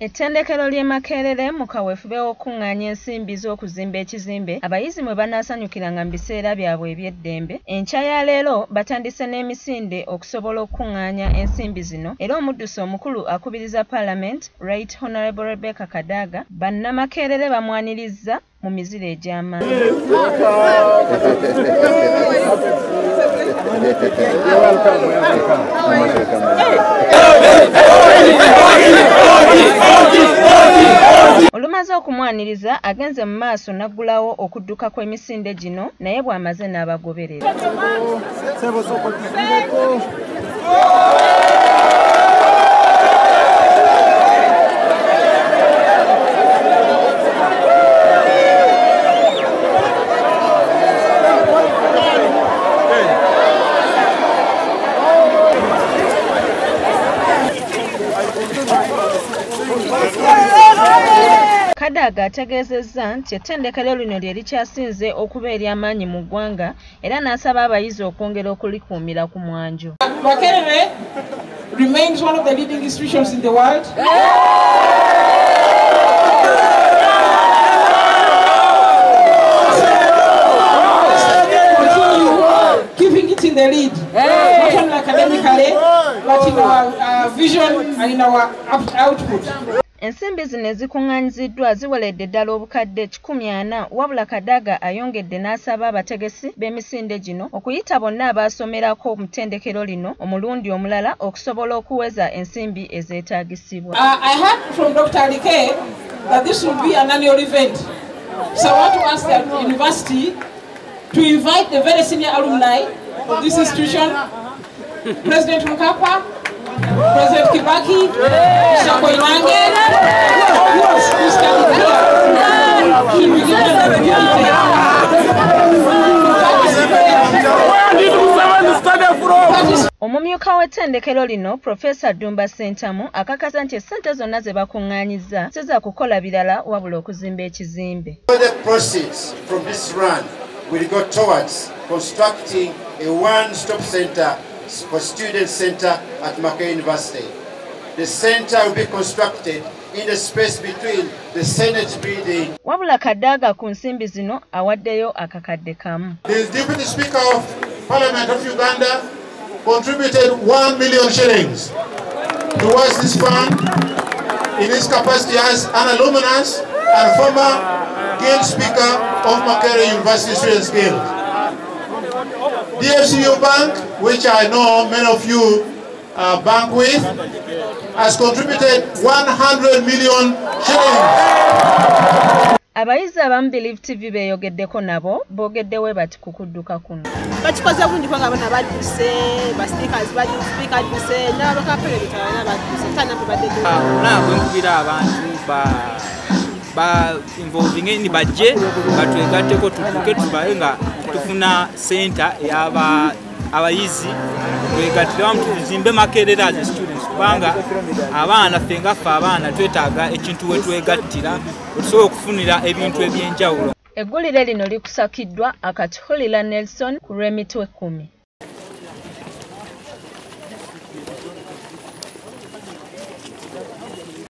Ettendekero ly'e Makerere mu kaweefube w'okuŋŋaanya ensimbi z'okuzimba ekizimbe abayizi mwe banaasanyukiranga mu biseera byabwe eby'eddembe. Enkya ya leero batandise n'emisinde okusobola okuŋŋaanya ensimbi zino era omuddusi omukulu akubiriza Parliament Right Honourable Rebecca Kadaga bannamakerere bamwanirizza mu miziro egy'amaanyi. Olumaze okumwaniriza agenze mu maaso n'aggulawo okudduka kw'emisinde gino naye bw'amaze n'abagoberera. Kadaga ategeezezza nti ettendekero lino lye likyasinze okuba ery'amaanyi mu ggwanga era n'asaba abayizi okwongera okulikuumira ku mwanjo. Makerere remains one of the leading institutions in the world. Continue keeping it in the lead, not only academically, but in our vision and in our output. Ensimbi zino ezikuŋŋaanyiziddwa ziweredde ddala obukadde 140 wabula Kadaga ayongedde n'asaba abategesi b'emisinde gino okuyita bonna abaasomerako mu ttendekero lino omulundi omulala okusobola okuweza ensimbi ezeetaagisibwa. I heard from Dr. Alike that this will be an annual event. So I want to ask the university to invite the very senior alumni of this institution, President Mkapa, President Kibaki, Shako Ilange, who's coming here. Should we give them the opportunity? Omumyuka w'ettendekero lino Professor Dumba Sentamu akakasa nti essente zonna ze bakuŋŋaanyizza siza kukola birala wabula okuzimba ekizimbe. The proceeds from this run will go towards constructing a one-stop center for Student Center at Makerere University. The center will be constructed in the space between the Senate building. Wabula Kadaga ku nsimbi zino awaddeyo akakadde kamu. The Deputy Speaker of Parliament of Uganda contributed 1 million shillings towards this fund in his capacity as an alumnus and former Guild Speaker of Makerere University Students Guild. DFCU Bank, which I know many of you bank with, has contributed 100 million shillings. Abayizi abamu Believe TV beeyogeddeko nabo boogeddewe bati ku kudduka kuno. Bakikoze bulungi kubanga abaana badduse, baspeakers badduse, n'abakapere bitala badduse, tanabwe baddeko. Nabwe nkubira abantu ba involving ni bajje batwegatteko tutuke tubaye nga tufuna center y'aba abayizi twegattira wamu tuzimbe Makerere as students kubanga abaana fenga ffe abaana twetaaga ekintu we twegattira okusobola okufunira ebintu ebyenjawulo. Eggulire lino likusakiddwa Akatholera Nelson ku lw'emitwe 10.